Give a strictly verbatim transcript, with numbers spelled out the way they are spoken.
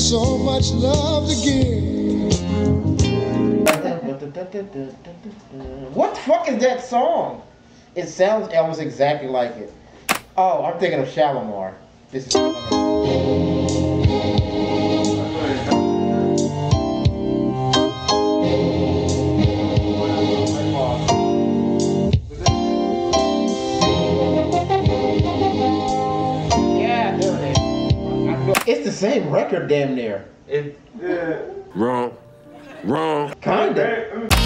so much love to give. What the fuck is that song? It sounds almost exactly like it. Oh, I'm thinking of Shalimar. This is. It's the same record, damn near. It, yeah. Wrong. Wrong. Kinda.